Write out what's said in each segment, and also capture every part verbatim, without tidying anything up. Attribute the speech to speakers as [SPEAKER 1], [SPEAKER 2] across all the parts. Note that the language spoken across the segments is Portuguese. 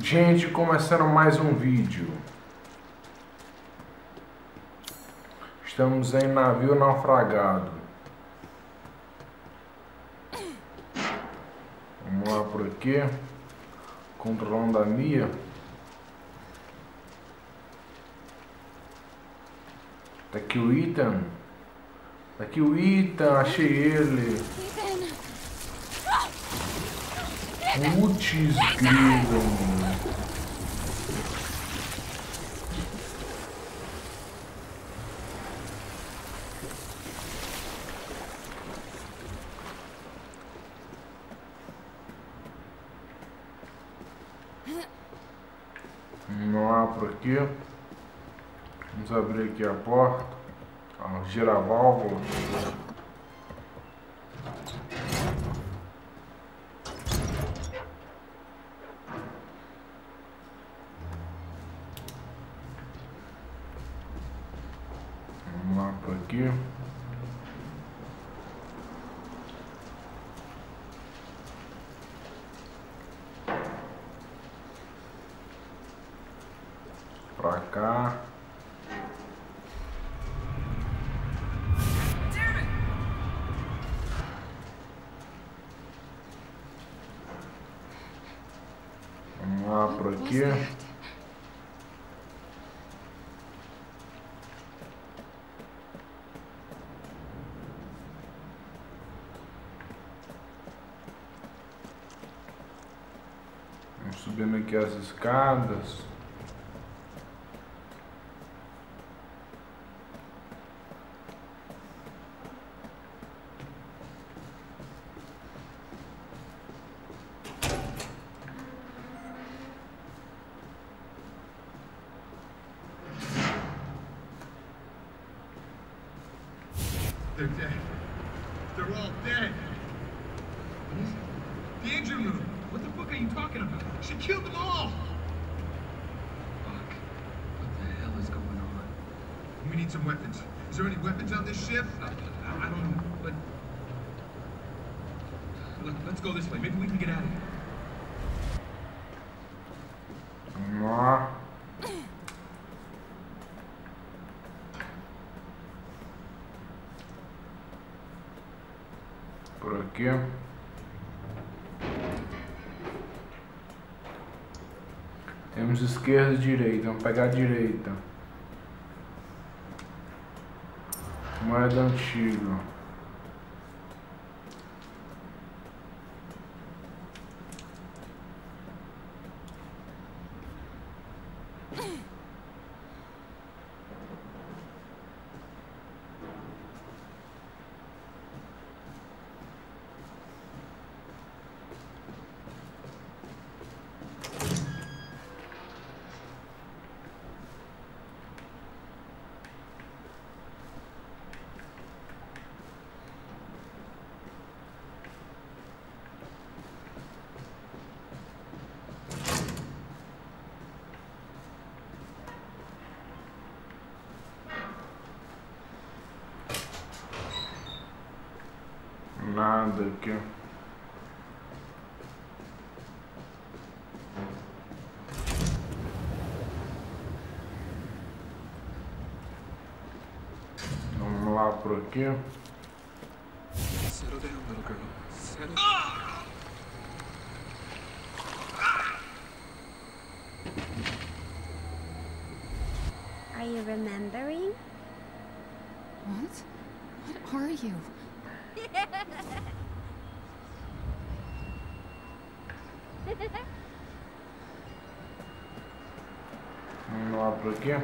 [SPEAKER 1] Gente, começando mais um vídeo. Estamos em navio naufragado. Vamos lá por aqui. Controlando a Mia. Tá aqui o Ethan. Tá aqui o Ethan, achei ele. Putz, grilo. Vamos lá por aqui. Vamos abrir aqui a porta. A giraválvula. Vamos lá por aqui. Pra cá. Vamos lá por aqui. Vamos subindo aqui as escadas.
[SPEAKER 2] They're dead. They're all dead. The engine room. What the fuck are you talking about? She killed them all. Fuck. What the hell is going on? We need some weapons. Is there any weapons on this ship? I, I, I don't know, but... Look, let's go this way. Maybe we can get out of here.
[SPEAKER 1] Vamos lá. Por aqui. Temos esquerda e direita. Vamos pegar a direita. Moeda antiga. Nada aqui. Vamos lá por aqui.
[SPEAKER 2] Settle down, little girl. Settle
[SPEAKER 3] Are you remembering?
[SPEAKER 4] What? What are you?
[SPEAKER 1] Vamos lá por aqui.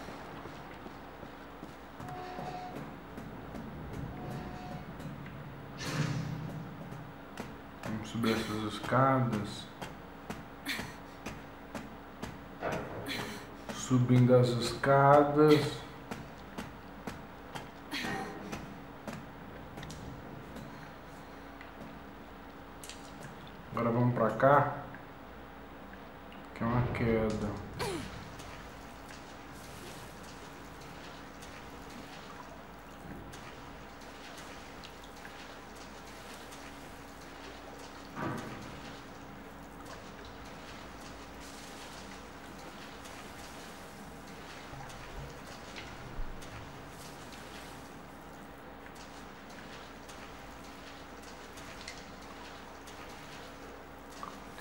[SPEAKER 1] Vamos subir essas escadas. Subindo as escadas. Agora vamos pra cá. Que é uma queda.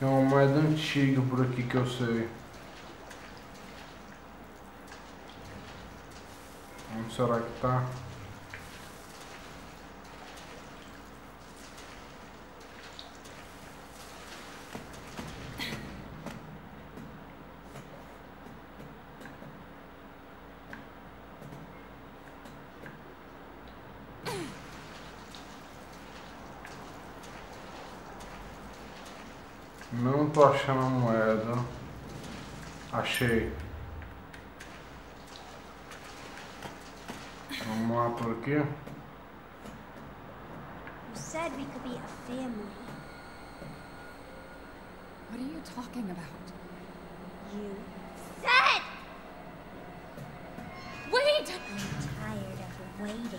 [SPEAKER 1] Tem uma moeda antiga por aqui que eu sei. Onde será que tá? Não tô achando a moeda. Achei. Vamos lá por aqui.
[SPEAKER 3] You said we could be a family.
[SPEAKER 4] What are you talking about?
[SPEAKER 3] You said!
[SPEAKER 4] Wait!
[SPEAKER 3] I'm tired of waiting.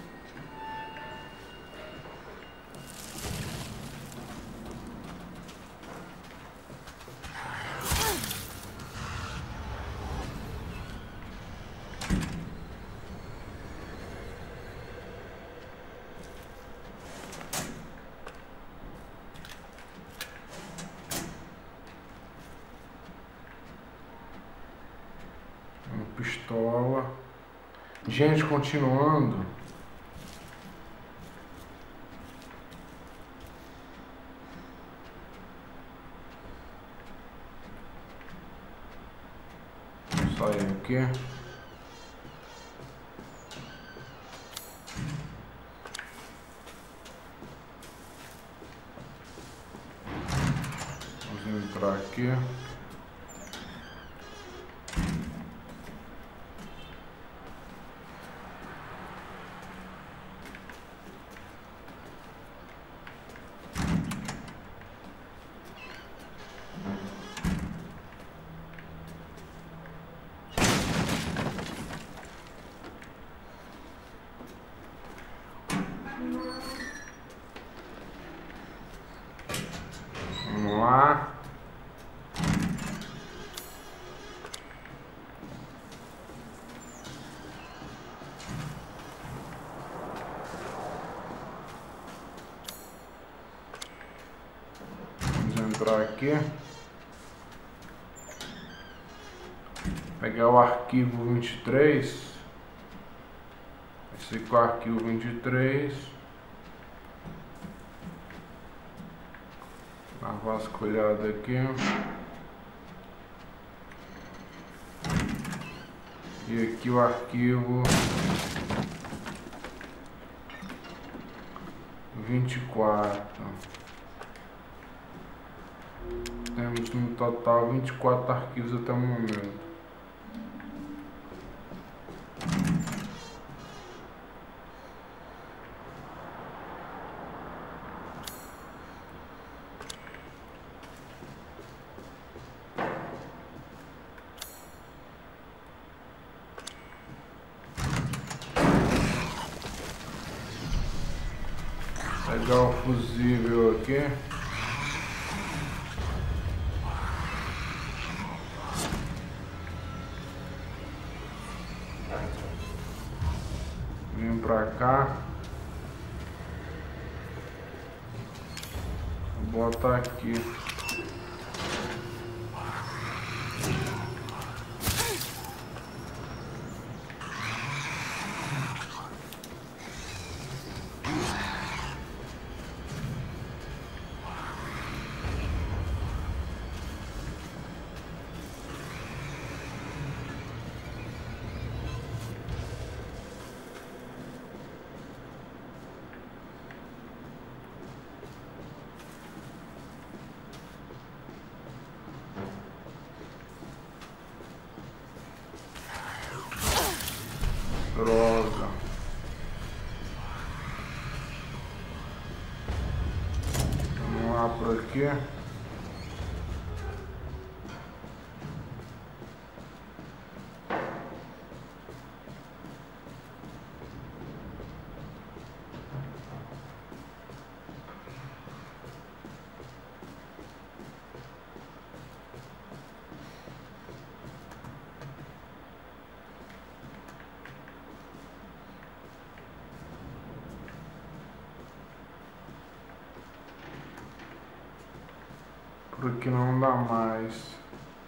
[SPEAKER 1] Pistola. Gente, continuando. Sair aqui. Vamos entrar aqui. Vamos lá. Vamos entrar aqui. Pegar o arquivo vinte e três. Esse aqui é o arquivo vinte e três. Uma vasculhada aqui. E aqui o arquivo vinte e quatro. Temos no total vinte e quatro arquivos até o momento. Pegar o fusível aqui. Vim pra cá. Vou botar aqui. Droga. Vamos lá por aqui. porque não dá mais.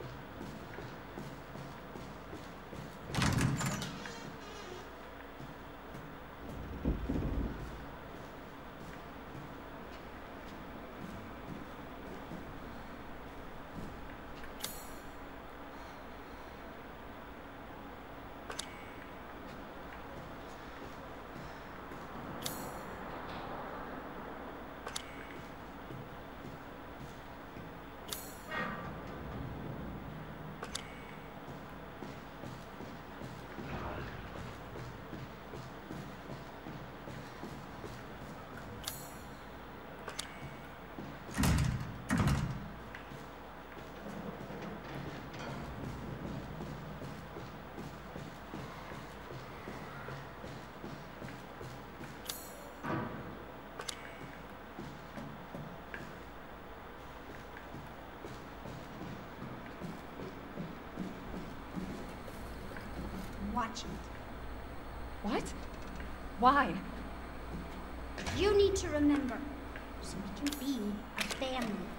[SPEAKER 3] Watch it.
[SPEAKER 4] What? Why?
[SPEAKER 3] You need to remember, so we can be a family.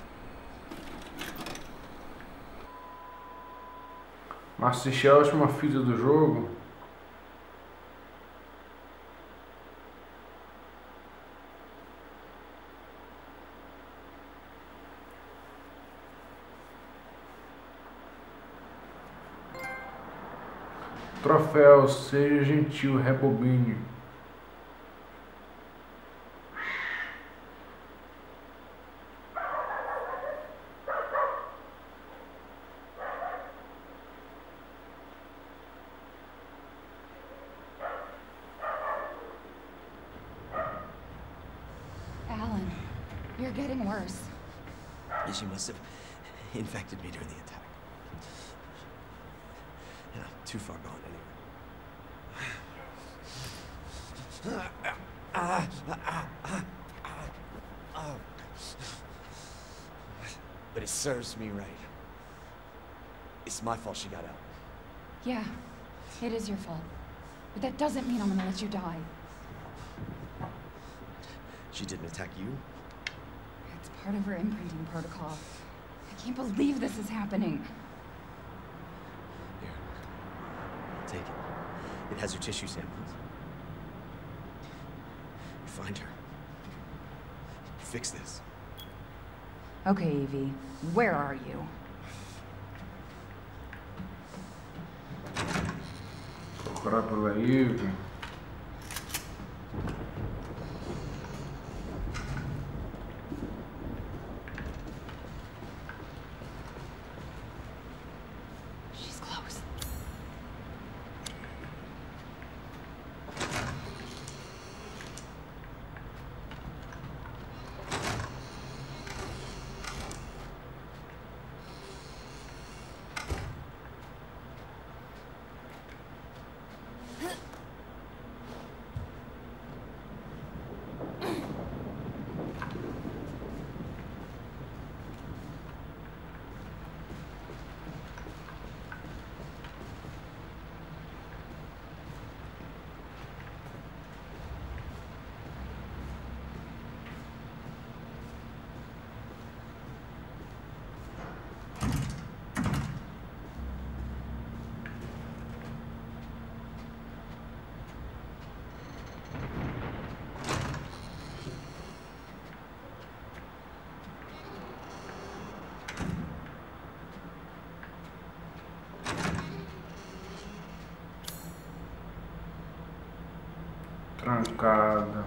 [SPEAKER 1] Assistir a última fita do jogo. Troféu, seja gentil, rebobine.
[SPEAKER 4] Alan, you're getting worse.
[SPEAKER 5] She must have infected me during the attack. And I'm too far gone anyway. But it serves me right. It's my fault she got out.
[SPEAKER 4] Yeah, it is your fault. But that doesn't mean I'm gonna let you die.
[SPEAKER 5] She didn't attack you?
[SPEAKER 4] It's part of her imprinting protocol. I can't believe this is happening.
[SPEAKER 5] Here. Take it. It has her tissue samples. Find her. Fix this.
[SPEAKER 4] Okay, Evie. Where are you?
[SPEAKER 1] Procurar pela Eve.
[SPEAKER 4] She's close. Trancada.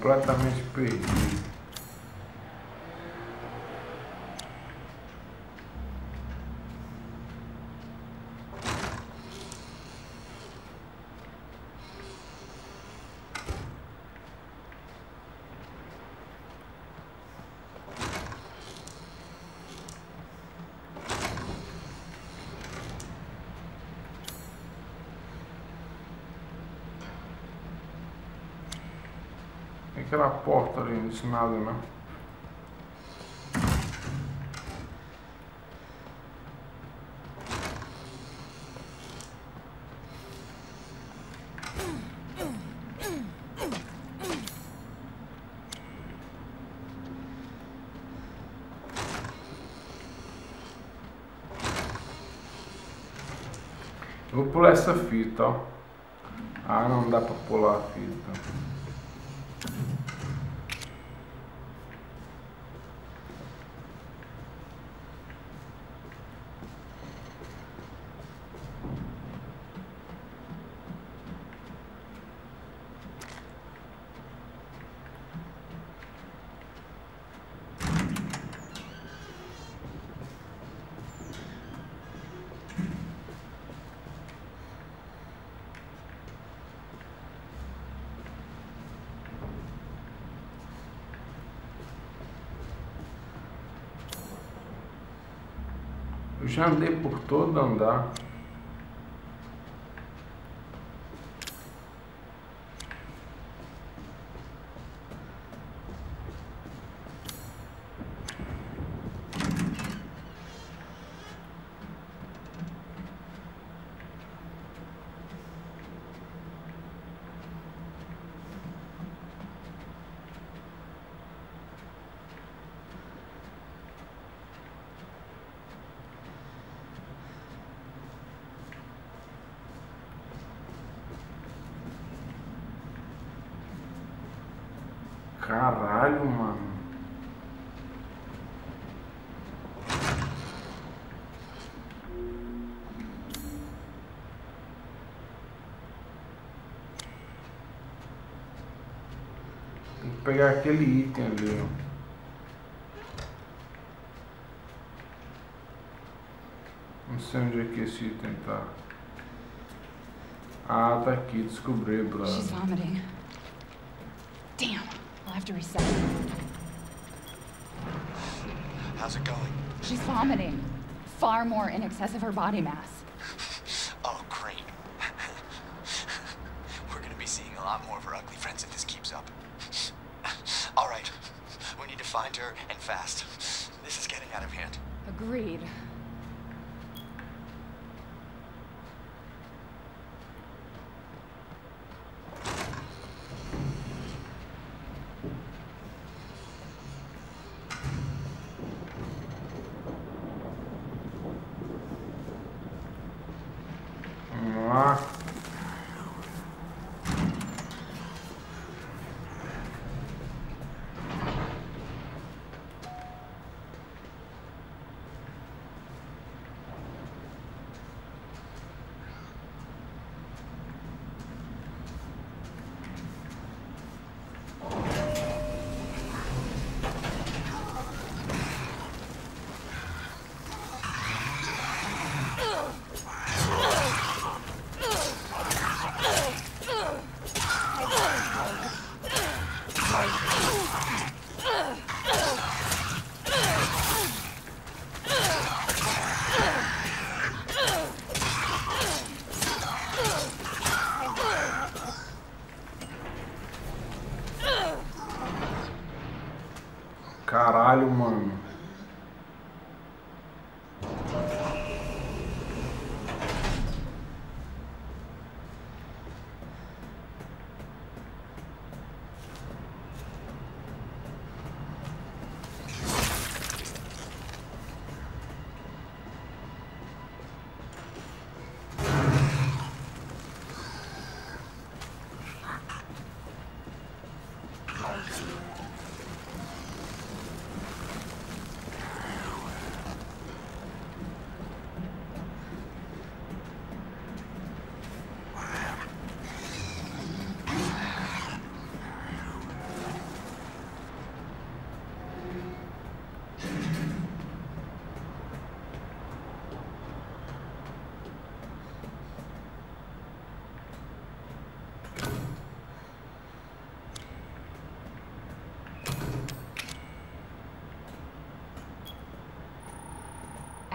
[SPEAKER 1] completamente perdido. Aquela porta ali, não disse nada, não. Eu vou pular essa fita, ó. Ah, não dá pra pular a fita. Eu já andei por todo andar. Caralho, mano. Tem que pegar aquele item ali, ó. Não sei onde é que esse item tá. Ah, tá aqui, descobri, brother.
[SPEAKER 4] She's vomiting. Damn, I'll have to reset.
[SPEAKER 5] How's it going?
[SPEAKER 4] She's vomiting. Far more in excess of her body mass.
[SPEAKER 5] Oh, great. We're gonna be seeing a lot more of her ugly friends if this keeps up. All right, we need to find her, and fast. This is getting out of hand.
[SPEAKER 4] Agreed.
[SPEAKER 1] Vamos lá.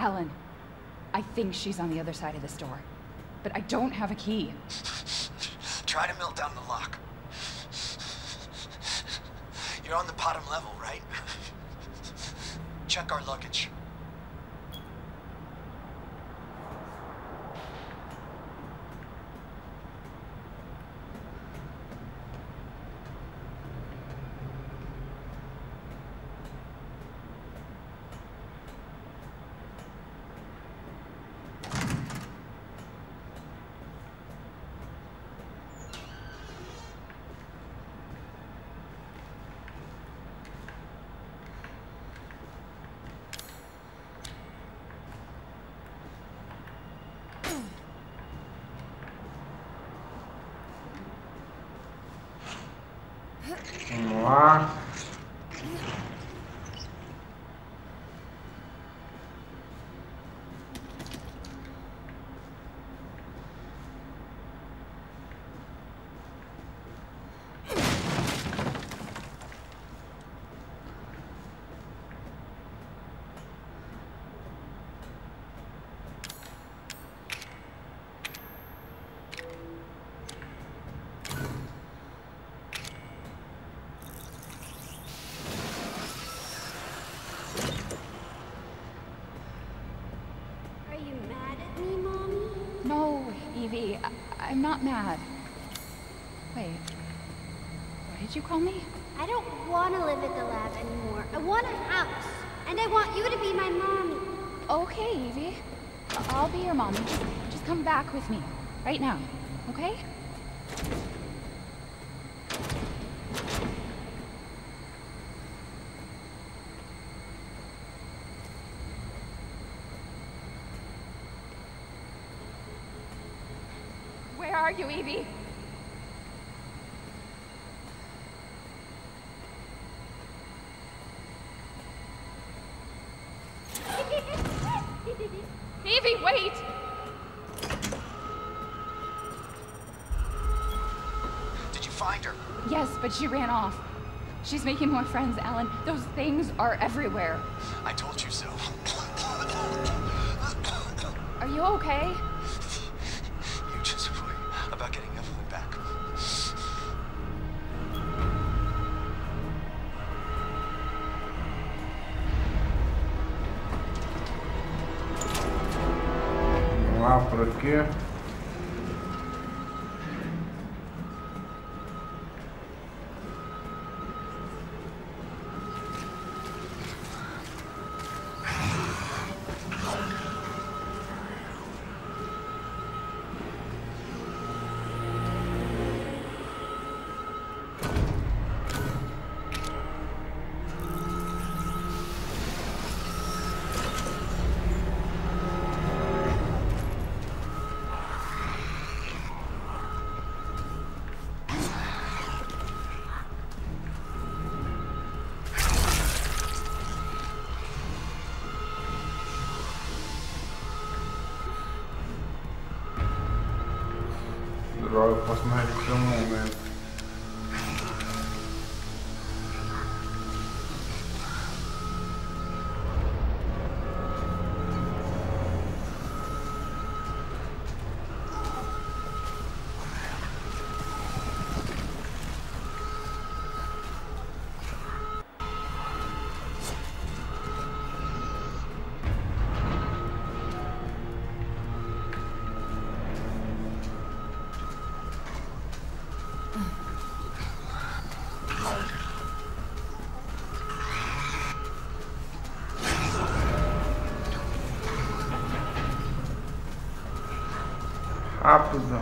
[SPEAKER 4] Alan, I think she's on the other side of this door, but I don't have a key.
[SPEAKER 5] Try to melt down the lock. You're on the bottom level, right? Check our luggage.
[SPEAKER 1] Vamos lá.
[SPEAKER 4] Evie, I I'm not mad. Wait, what did you call me?
[SPEAKER 3] I don't want to live at the lab anymore. I want a house. And I want you to be my mommy.
[SPEAKER 4] Okay, Evie. I'll be your mommy. Just, just come back with me. Right now. Okay? Where are you, Evie? Evie, wait!
[SPEAKER 5] Did you find her?
[SPEAKER 4] Yes, but she ran off. She's making more friends, Alan. Those things are everywhere.
[SPEAKER 5] I told you so.
[SPEAKER 4] Are you okay?
[SPEAKER 5] You just worry about getting Evelyn back.
[SPEAKER 1] Vamos lá por aqui. Droga, eu posso morrer aqui por um momento. Rápido.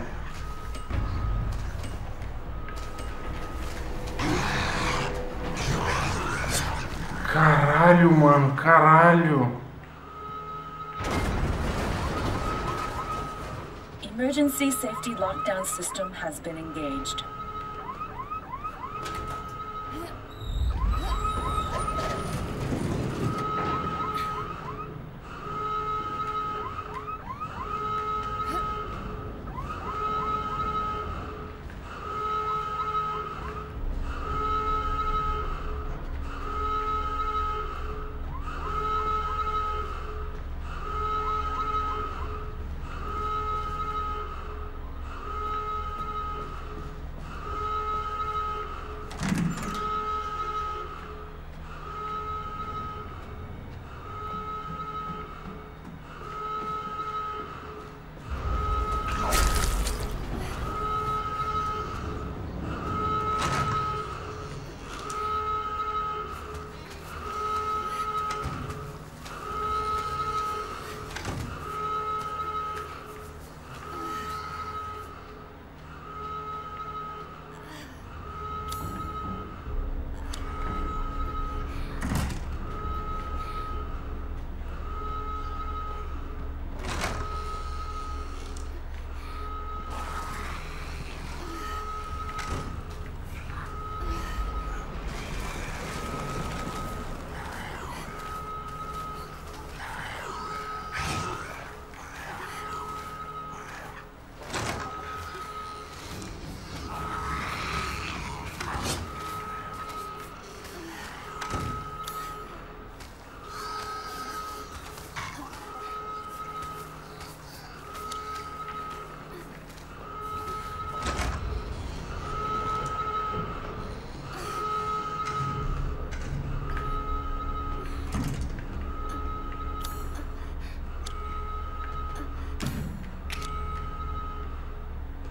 [SPEAKER 1] Caralho, mano, caralho.
[SPEAKER 6] Emergency safety lockdown system has been engaged.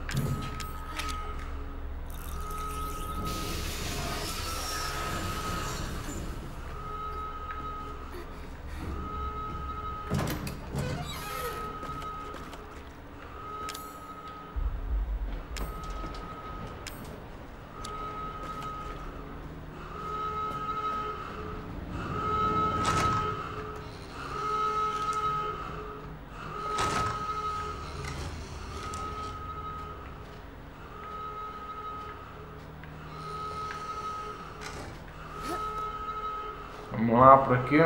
[SPEAKER 1] Vamos lá por aqui.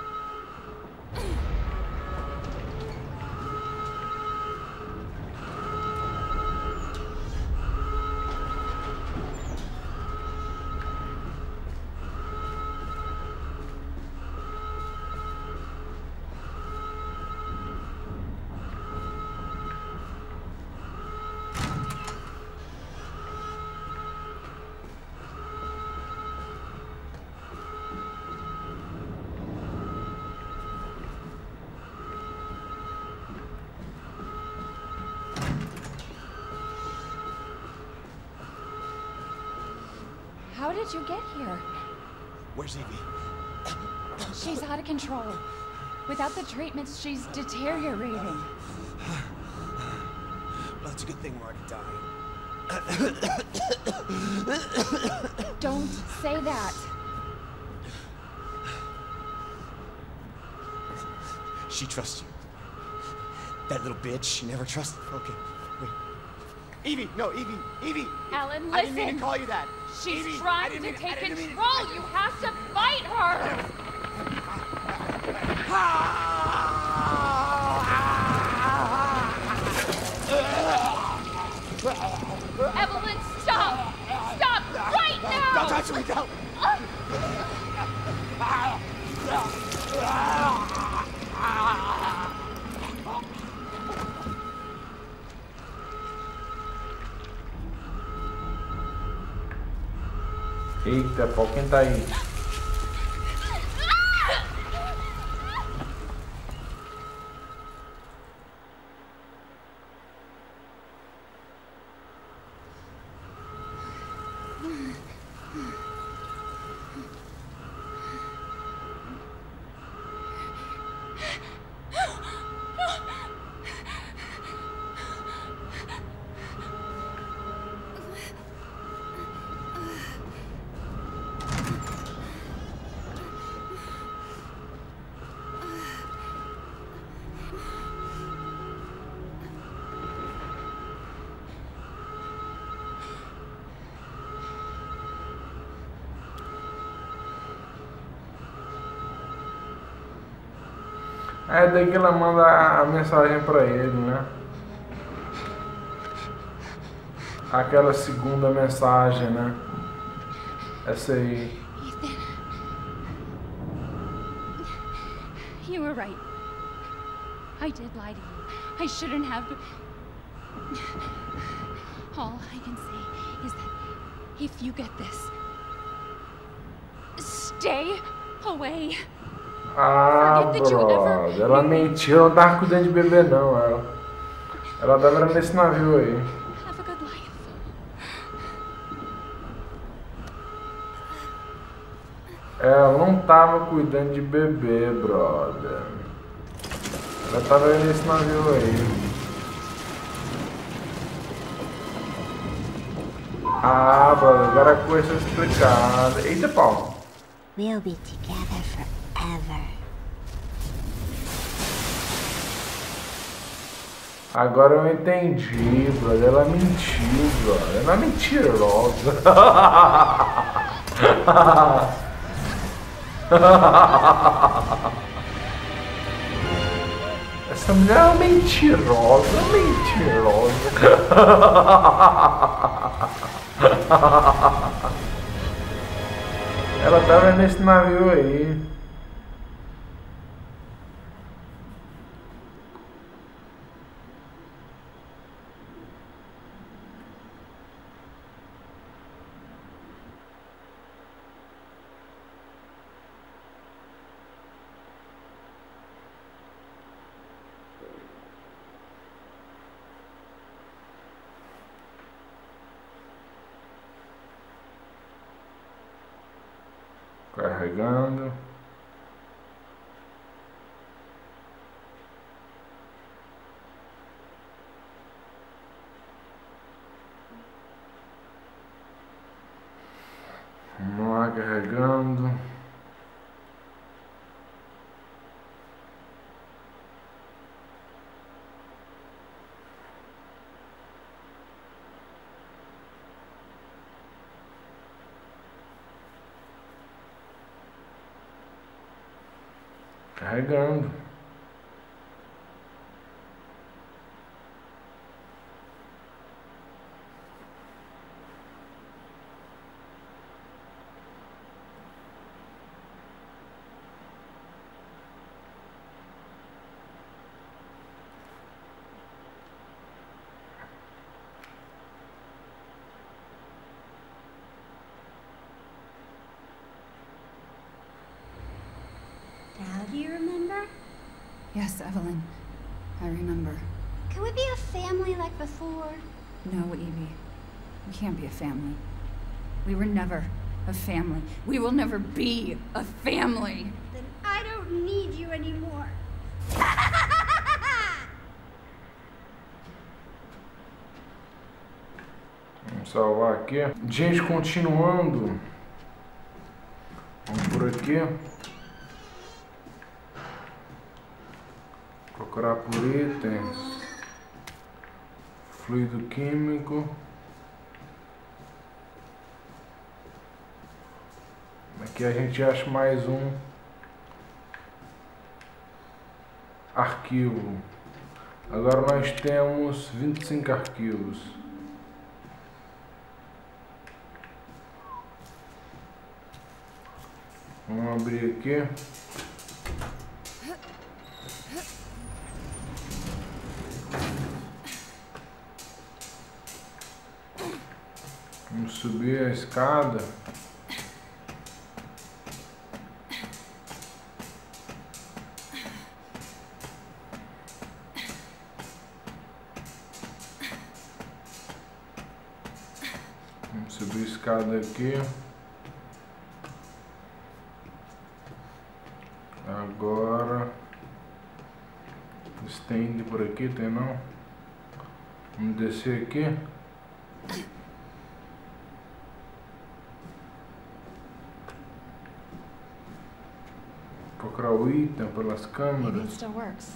[SPEAKER 4] How did you get here?
[SPEAKER 5] Where's Evie?
[SPEAKER 4] She's out of control. Without the treatments, she's deteriorating.
[SPEAKER 5] Well, that's a good thing we're already dying.
[SPEAKER 4] Don't say that.
[SPEAKER 5] She trusts you. That little bitch, she never trusted. Okay, wait. Evie, no, Evie, Evie!
[SPEAKER 4] Alan, listen!
[SPEAKER 5] I didn't mean to call you that.
[SPEAKER 4] She's
[SPEAKER 5] Evie, I
[SPEAKER 4] trying
[SPEAKER 5] didn't
[SPEAKER 4] to
[SPEAKER 5] mean-
[SPEAKER 4] take
[SPEAKER 5] I didn't mean-
[SPEAKER 4] control! You have to fight her! Evelyn, stop! Stop right now!
[SPEAKER 5] Don't touch me, don't!
[SPEAKER 1] Eita, pô, quem tá aí? É daí que ela manda a mensagem pra ele, né? Aquela segunda mensagem, né? Essa aí.
[SPEAKER 4] Ethan. You were right. I did lie to you. I shouldn't have. All I can say is that if you get this, stay away.
[SPEAKER 1] Ah, brother, ela mentiu, ela não tava cuidando de bebê não, ela. Ela tava nesse navio aí.
[SPEAKER 4] Have a good life.
[SPEAKER 1] Ela não tava cuidando de bebê, brother. Ela tava nesse navio aí. Ah, brother, agora a coisa é explicada. Eita, pau.
[SPEAKER 3] We'll be together forever.
[SPEAKER 1] Agora eu entendi, brother. Ela mentiu, brother. Ela é mentirosa. Essa mulher é uma mentirosa, mentirosa. Ela tava nesse navio aí. Carregando. Vamos lá, carregando. Carregando.
[SPEAKER 3] Now do you remember?
[SPEAKER 4] Yes, Evelyn. I remember.
[SPEAKER 3] Can we be a family like before?
[SPEAKER 4] No, Evie. We can't be a family. We were never a family. We will never be a family.
[SPEAKER 3] Then I don't need you anymore.
[SPEAKER 1] Vamos salvar aqui. Gente, continuando. Vamos por aqui. Procurar por itens. Fluido químico. Aqui a gente acha mais um arquivo. Agora nós temos vinte e cinco arquivos. Vamos abrir aqui. Vamos subir a escada. Vamos subir a escada aqui. Agora estende por aqui, tem não? Vamos descer aqui. Procurar o item pelas
[SPEAKER 4] Maybe it
[SPEAKER 1] câmeras.
[SPEAKER 4] still works.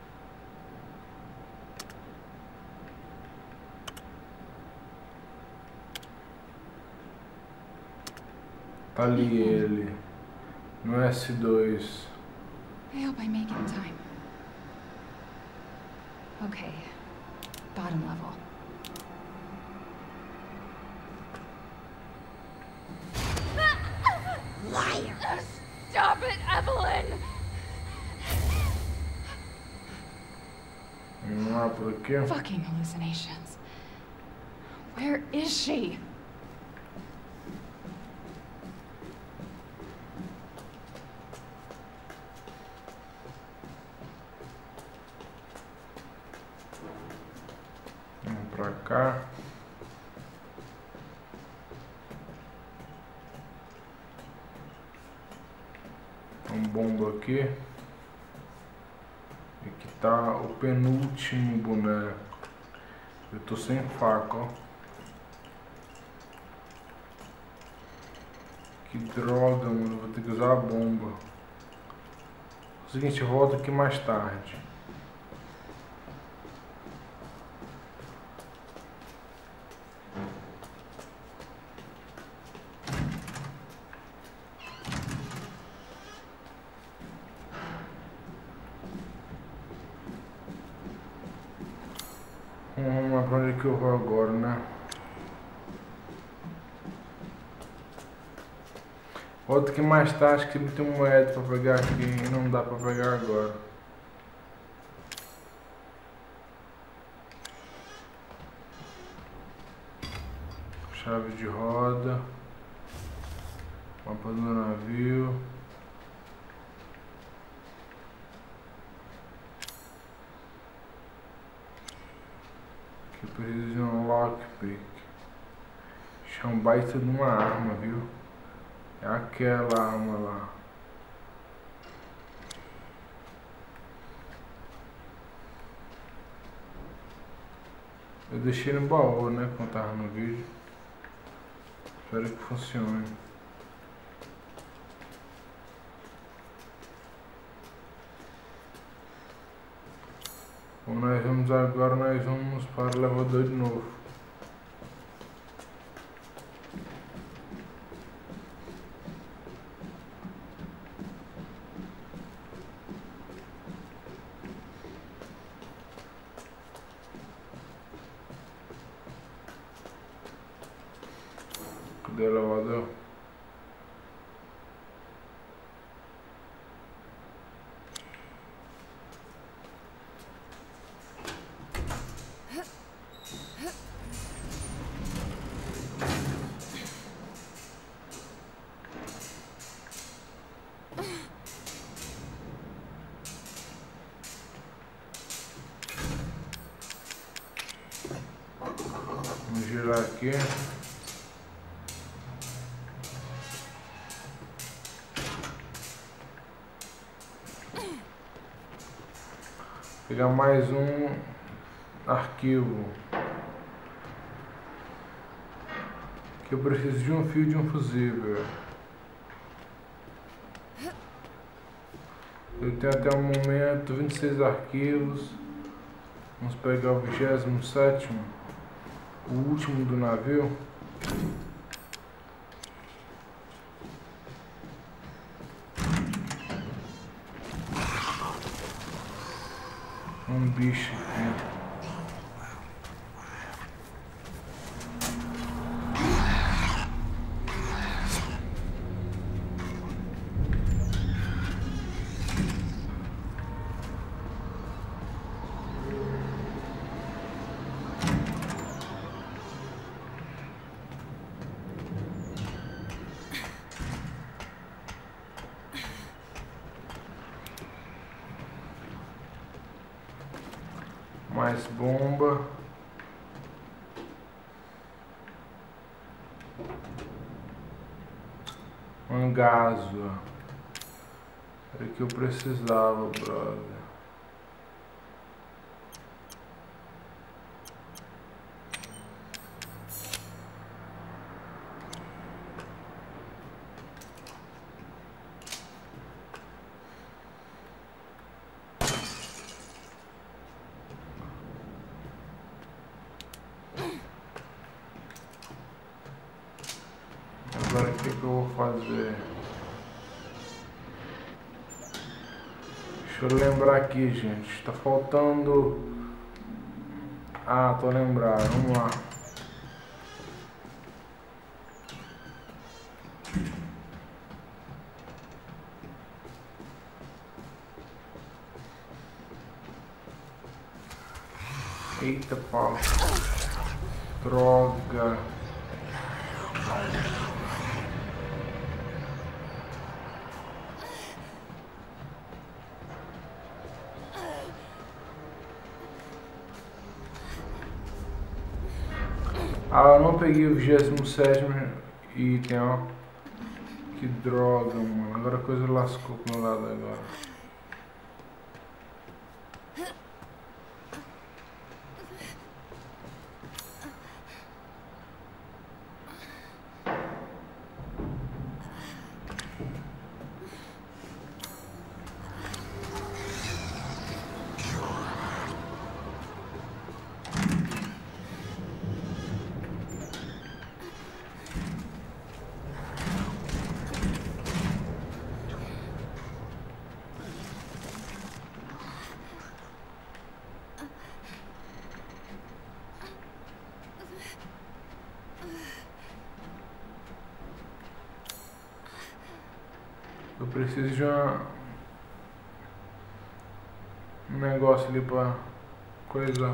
[SPEAKER 1] Tá ali ele. No S dois.
[SPEAKER 4] I hope I make it in time. Okay. Bottom level.
[SPEAKER 3] Liar!
[SPEAKER 4] Stop it, Evelyn!
[SPEAKER 1] Vamos lá por aqui.
[SPEAKER 4] Fucking hallucinations. Where is she?
[SPEAKER 1] Vamos pra cá. Um bomba aqui. Aqui tá o penúltimo boneco. Eu tô sem faca, ó. Que droga, mano. Vou ter que usar a bomba. É o seguinte, eu volto aqui mais tarde. Vamos lá pra onde é que eu vou agora, né? Outro que mais tarde que tem um moeda pra pegar aqui e não dá pra pegar agora. Chave de roda. Mapa do navio. Que preciso de um lockpick. Isso é um baita de uma arma, viu? É aquela arma lá. Eu deixei no baú, né, quando tava no vídeo. Espero que funcione. Bom, nós vamos agora, nós vamos para o elevador de novo. Cadê o elevador? Vamos girar aqui. Pegar mais um arquivo. Que eu preciso de um fio de um fusível. Eu tenho até o momento vinte e seis arquivos. Vamos pegar o vigésimo sétimo, o último do navio. Um bicho aqui. Mais bomba. Um gaso. Era o que eu precisava, brother. Agora o que, que eu vou fazer? Deixa eu lembrar aqui, gente. Tá faltando... Ah, tô lembrado. Vamos lá. Eita, pau. Droga. Ah, eu não peguei o vigésimo sétimo item, ó. Que droga, mano. Agora a coisa lascou pro meu lado agora. Eu preciso de uma... um negócio ali pra coisar.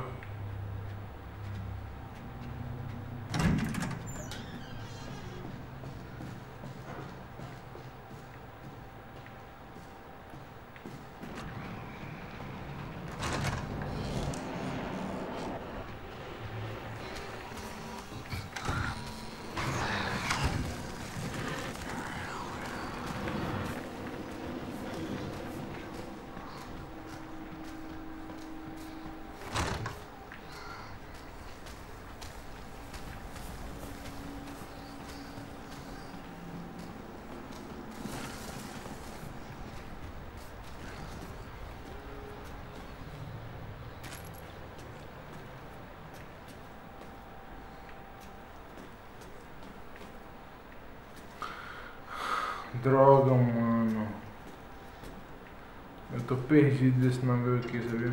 [SPEAKER 1] Droga, mano. Eu tô perdido desse navio aqui, sabia?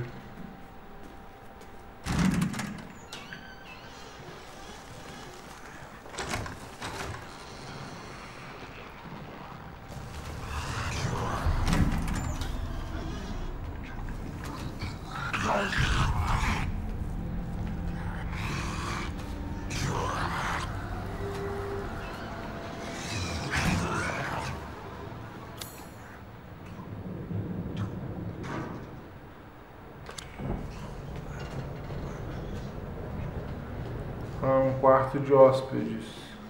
[SPEAKER 1] Um quarto de hóspedes.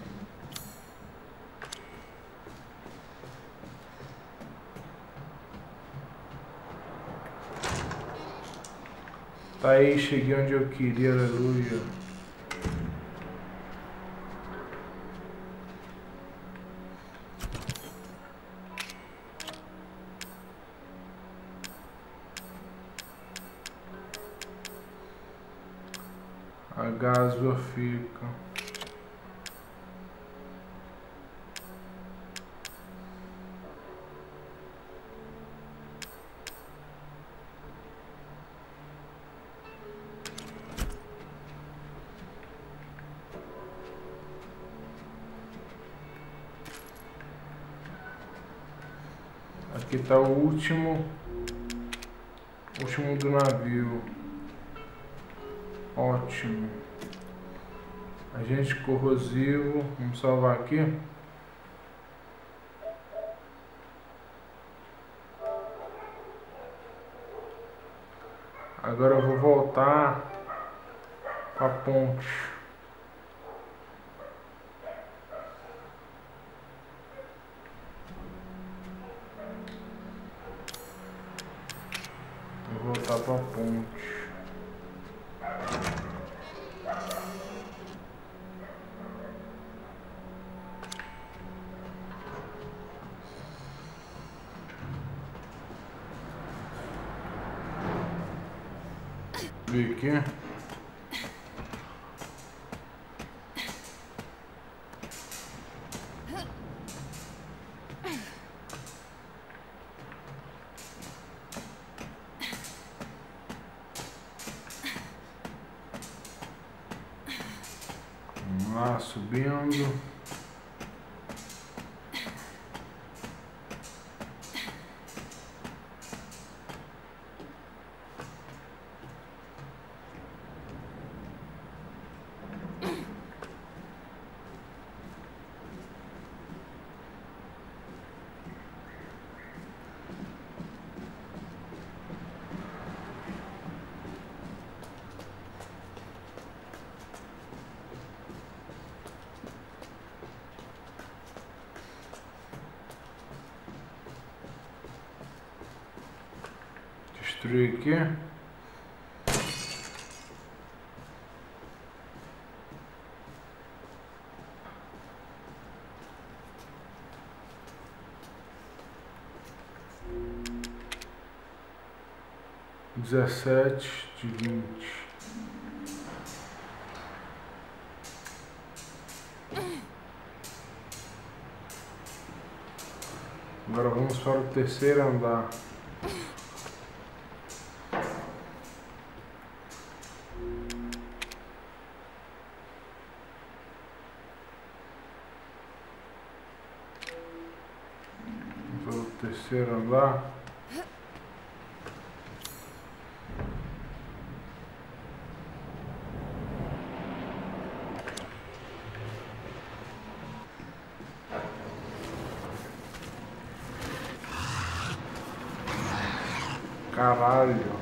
[SPEAKER 1] Tá aí, cheguei onde eu queria, aleluia. A gasua fica. Aqui tá o último, último do navio. Ótimo. Agente corrosivo. Vamos salvar aqui. Agora eu vou voltar pra ponte. Vou voltar pra ponte. Ver aqui. Vamos lá, subindo. Destruir aqui. Dezessete de vinte. Agora vamos para o terceiro andar. Terceiro andar. Caralho.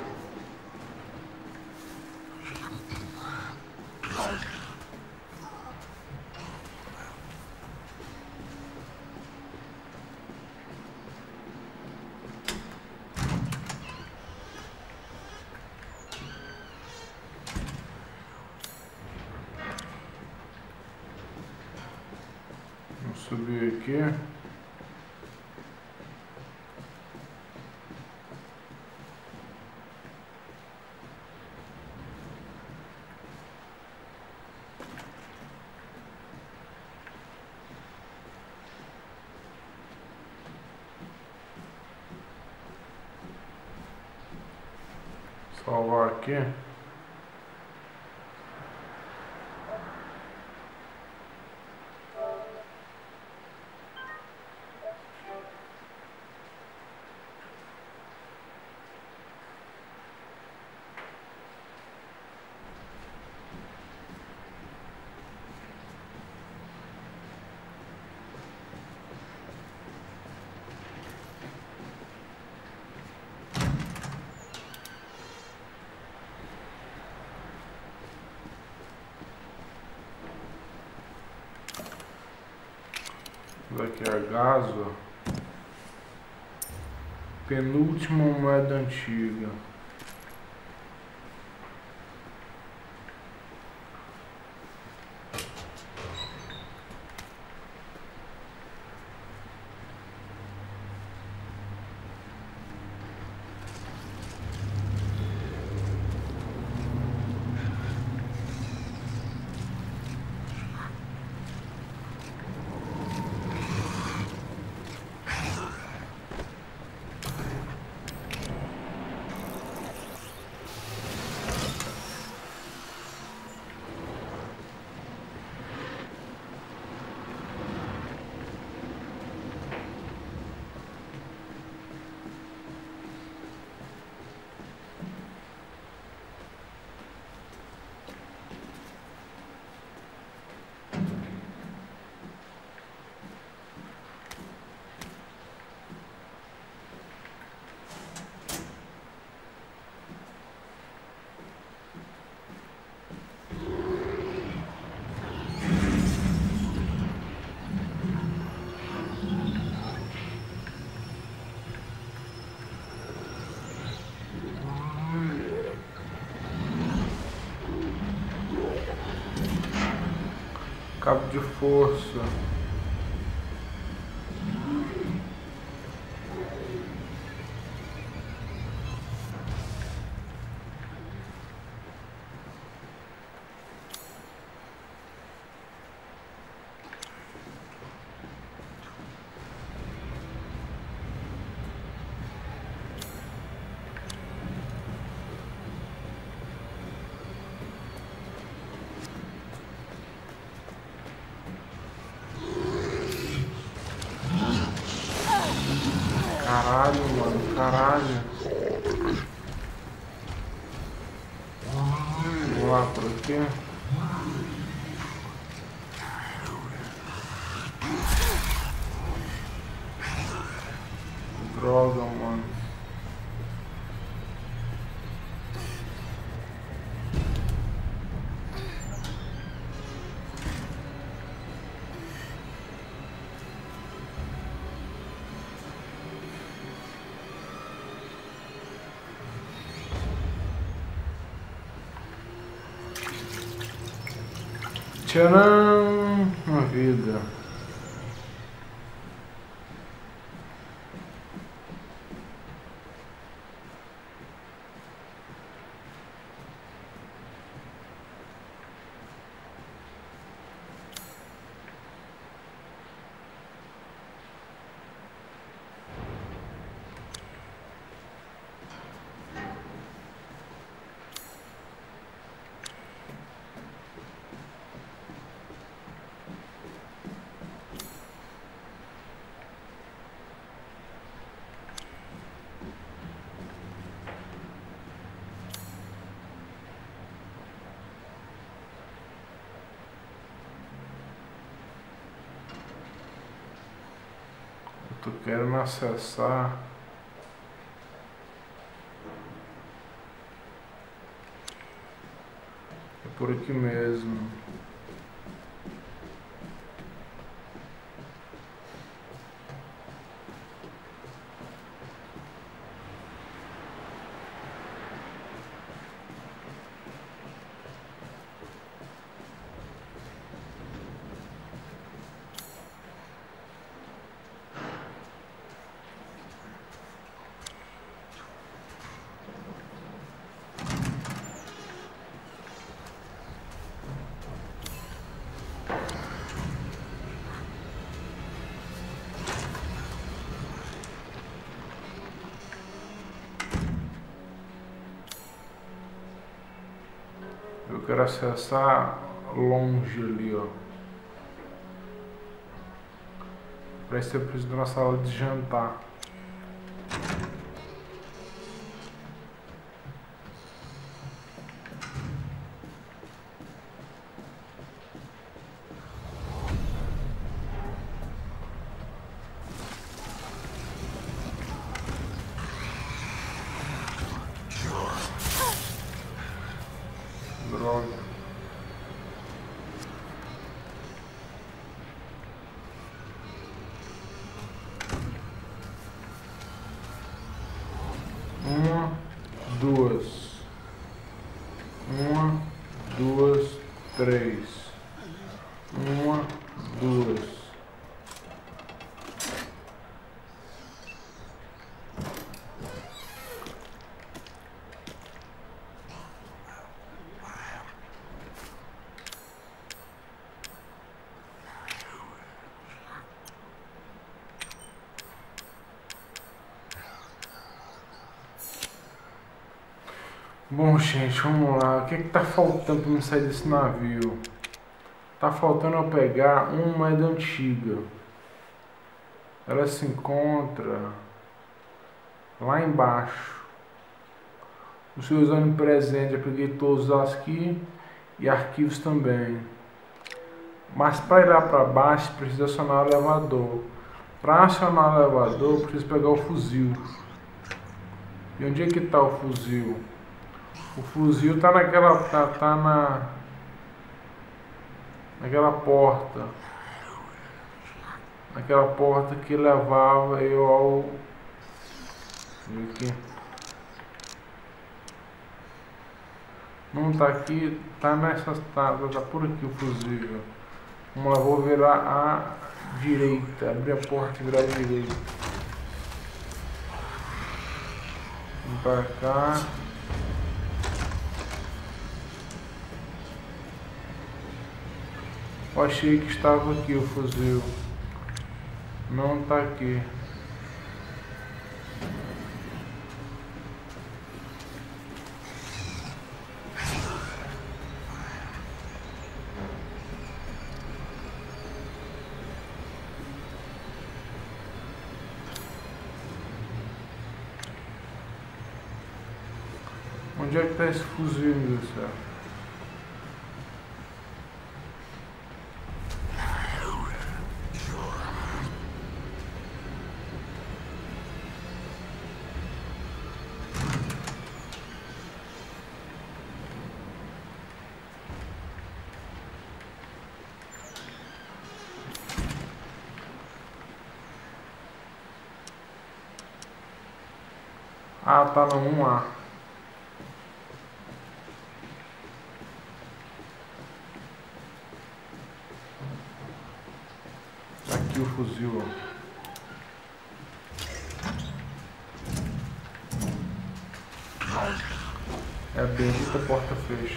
[SPEAKER 1] Vamos subir aqui. Salvar aqui. Aqui é gás, ó. Penúltima moeda antiga. Cabo de força. Caralho, mano, caralho. Vou lá por aqui. Droga, mano. Tcharam! Uma vida. Tu quer me acessar? É por aqui mesmo. quero acessar longe ali, ó. Para isso eu preciso de uma sala de jantar. Droga. Uma, duas. Uma, duas, três. Uma, duas. Bom, gente, vamos lá. O que é que tá faltando pra me sair desse navio? Tá faltando eu pegar uma moeda antiga. Ela se encontra lá embaixo. Os seus onipresentes, eu peguei todos aqui e arquivos também. Mas para ir lá para baixo, precisa acionar o elevador. Para acionar o elevador, preciso pegar o fuzil. E onde é que tá o fuzil? O fuzil tá naquela. tá, tá na. naquela porta. Naquela porta que levava eu ao. Aqui. Não tá aqui, tá nessas. tá, tá por aqui o fuzil. Vamos lá, vou virar a direita. Abrir a porta e virar a direita. Vamos pra cá. Eu achei que estava aqui o fuzil. Não está aqui. Onde é que está esse fuzil, meu Deus do céu? Ah, tá no um A. Tá aqui o fuzil, ó. É a bendita porta fecha.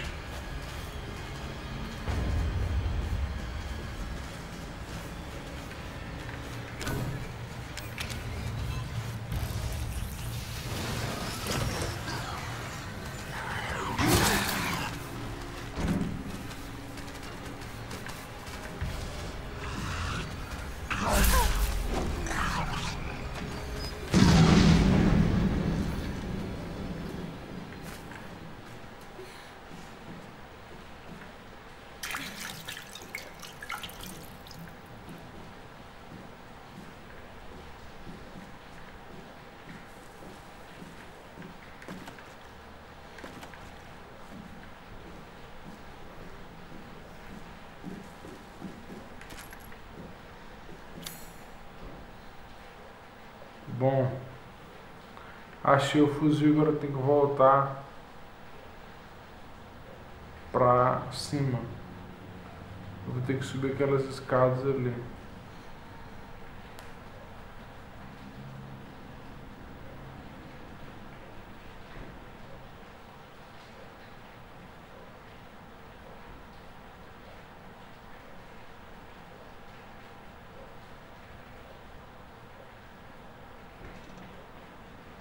[SPEAKER 1] Bom, achei o fuzil, agora eu tenho que voltar pra cima. Eu vou ter que subir aquelas escadas ali.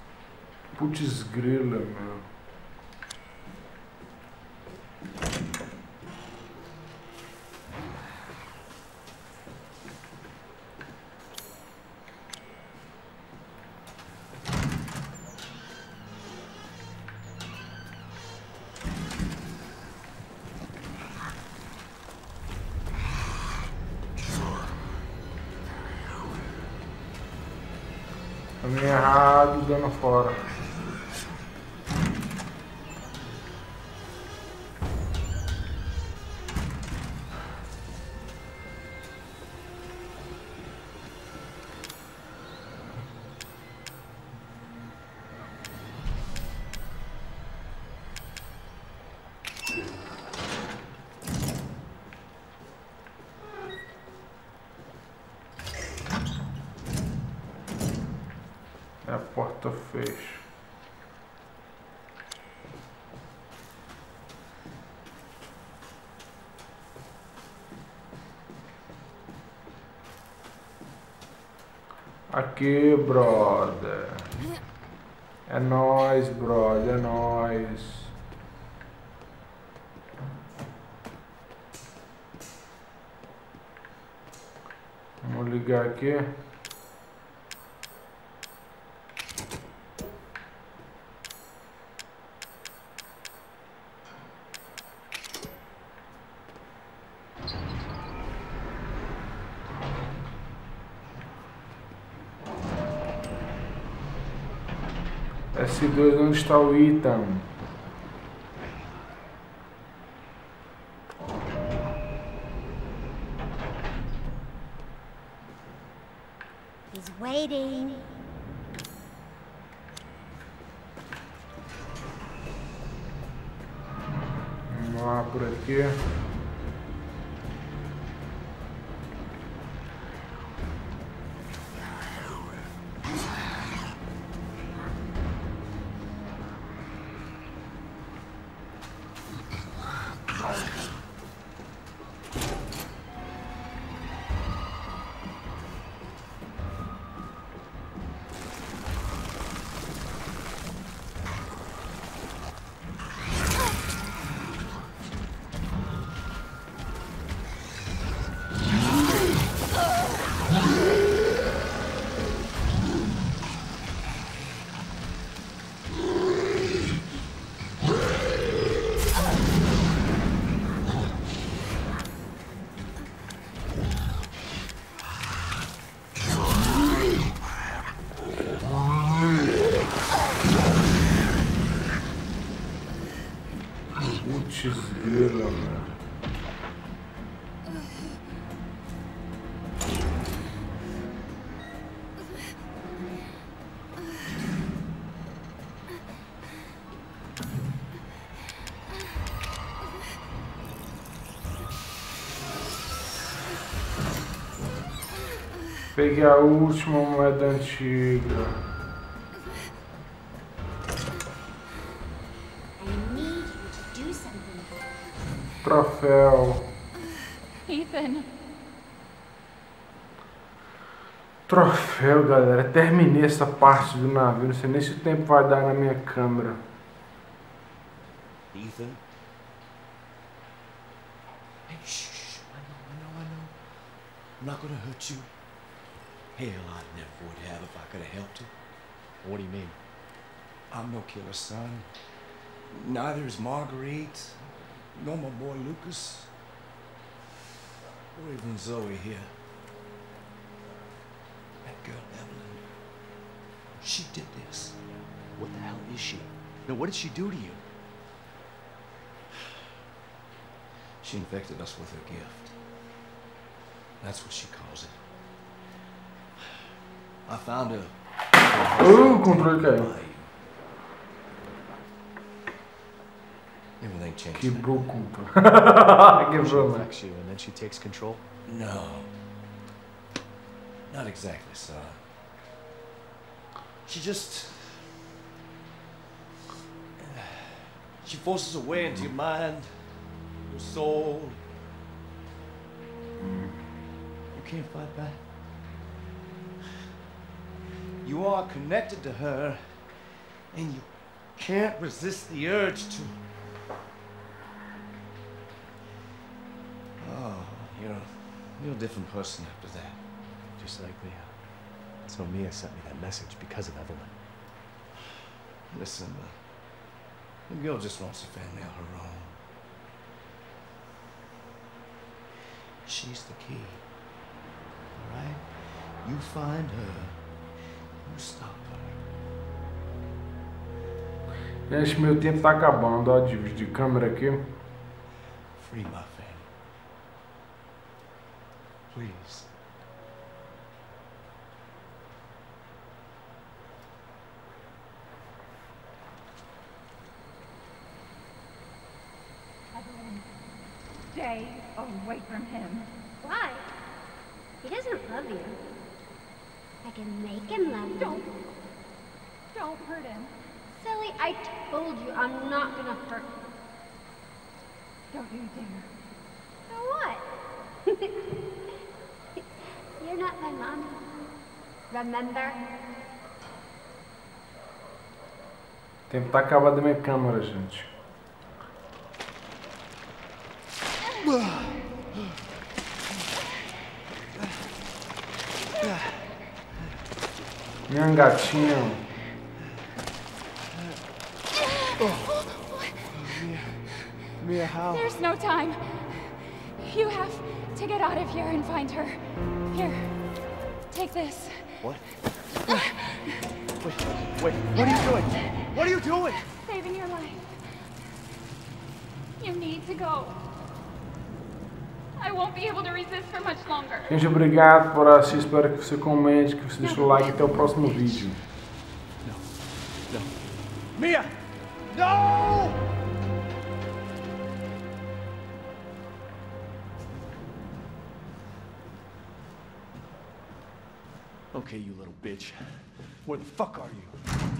[SPEAKER 1] Putz grila, meu. Caminho errado, dando fora. A porta fecha. Aqui, brother. É nóis, brother. É nóis. Vamos ligar aqui. S dois, onde está o Ethan?
[SPEAKER 3] He's waiting.
[SPEAKER 1] Vamos lá por aqui. Putz, grila, mano. Peguei a última moeda antiga. Troféu.
[SPEAKER 4] Ethan.
[SPEAKER 1] Troféu, galera. Terminei essa parte do navio. Não sei nem se o tempo vai dar na minha câmera.
[SPEAKER 7] Ethan? Hey, shh, shh. I know, I know, I know. I'm not gonna hurt you. Hell, I never would have if I could have helped you.
[SPEAKER 8] What do you mean?
[SPEAKER 7] I'm no killer, son. Neither is Marguerite. Nor my boy Lucas. Or even Zoe here. That girl, Evelyn. She did this.
[SPEAKER 8] What the hell is she? No, what did she do to you?
[SPEAKER 7] She infected us with her gift. That's what she calls it. I found her.
[SPEAKER 1] Oh, o controle caiu.
[SPEAKER 7] Everything changed.
[SPEAKER 1] Quebrou o controle. Quebrou, né?
[SPEAKER 8] Infects you and then she takes control?
[SPEAKER 7] No. Not exactly, son. She just... She forces her way into your mind, your soul. You can't fight back. You are connected to her, and you can't resist the urge to... Oh, you're a, you're a different person after that.
[SPEAKER 8] Just like Mia. So Mia sent me that message because of Evelyn.
[SPEAKER 7] Listen, uh, the girl just wants a family of her own. She's the key, all right? You find her, Mustafa.
[SPEAKER 1] Gente, meu tempo tá acabando, ó, de, de câmera aqui.
[SPEAKER 7] Free my family. Please.
[SPEAKER 4] Evelyn, stay away from him.
[SPEAKER 3] Why? He doesn't love you. I can make him love you.
[SPEAKER 4] Don't. Don't hurt him.
[SPEAKER 3] Silly, I told you I'm not gonna hurt you.
[SPEAKER 4] Don't you dare.
[SPEAKER 3] So what? You're not my mommy. Remember?
[SPEAKER 1] O tempo tá acabando da minha câmera, gente. Minha gatinha.
[SPEAKER 7] Mia, how?
[SPEAKER 4] There's no time. You have to get out of here and find her. Here, take this.
[SPEAKER 7] What? Wait, wait, what are you doing? What are you doing?
[SPEAKER 4] Saving your life. You need to go. I won't be able to resist for much longer.
[SPEAKER 1] Gente, obrigado por assistir. Espero que você comente, que você deixe o like. Até o próximo vídeo.
[SPEAKER 7] No. No. Mia! No! Okay, you little bitch. Where the fuck are you?